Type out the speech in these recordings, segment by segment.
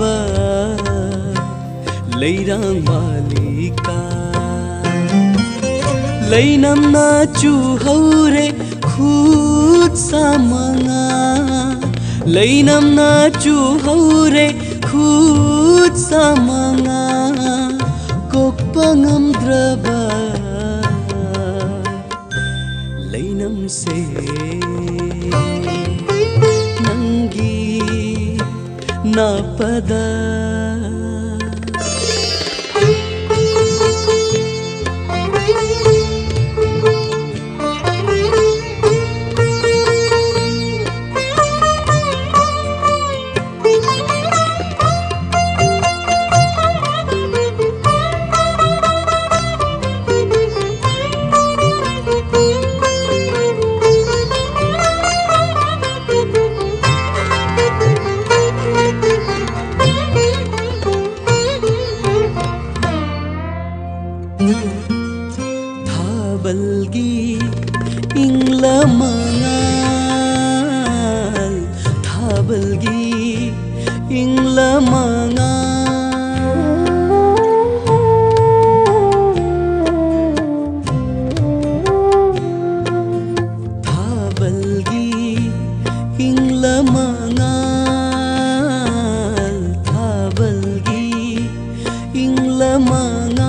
ꯊꯤꯈꯤꯕ ꯂꯩꯔꯥꯡ ꯃꯥꯂꯤꯀꯥ ꯂꯩꯅꯝꯅ ꯆꯨꯍꯧꯔꯦ ꯈꯨꯠ ꯁꯥ ꯃꯉꯥ ꯂꯩꯅꯝꯅ ꯆꯨꯍꯧꯔꯦ ꯈꯨꯠ ꯁꯥ ꯃꯉꯥ ꯀꯣꯛꯄ ꯉꯝꯗ꯭ꯔꯕ ꯂꯩꯅꯝꯁꯦ ꯅꯪꯒꯤ 나쁘다 थाबलगी inglamangal थाबलगी inglamangal थाबलगी inglamangal थाबलगी inglamangal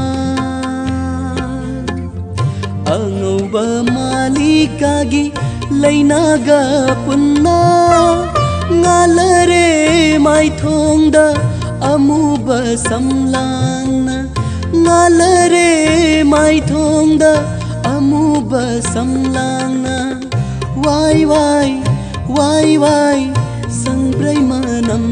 angauba malikagi lainaga punna ngalare maithongda amuba samlangna ngalare maithongda amuba samlangna wai wai sangbrai manam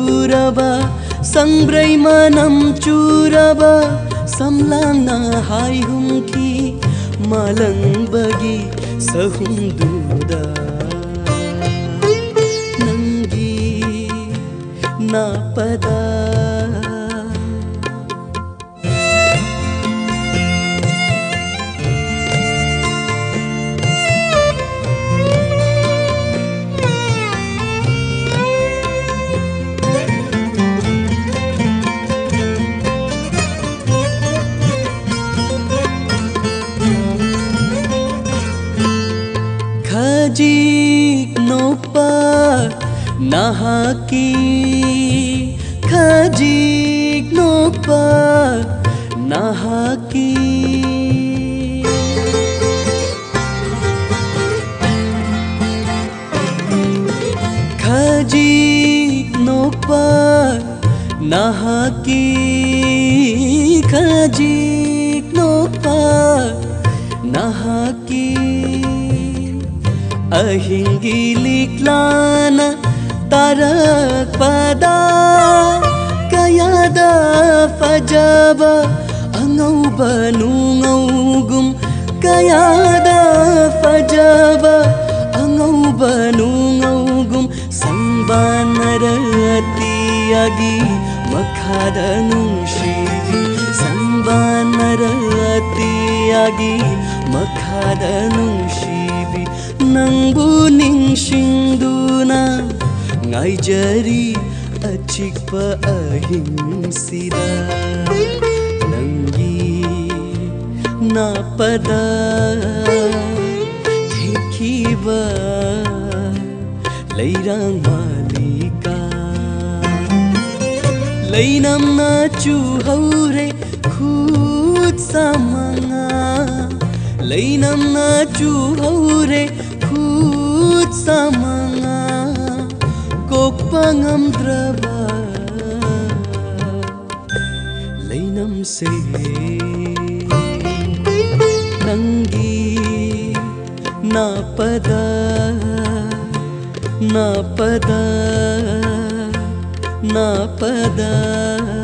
churaba samlangna hai humki malang bagi sahunduda nangi napada khajik nopa nahaki khajik nopa nahaki khajik nopa nahaki khajik nopa nahaki ahingi liklana tarak pada kayada fajaba angauba nungaugum kayada fajaba angauba nungaugum sambanarati agi makhada nungshiri sambanarati agi makhada nungshiri nangbu ningsingduna ngaijari achikpa ahimsida nangi napada thikiba leirang malika leinamna chuhaure khut samanga leinamna chuhaure khut samanga kokpa ngamdraba leinamse nangi napada napada napada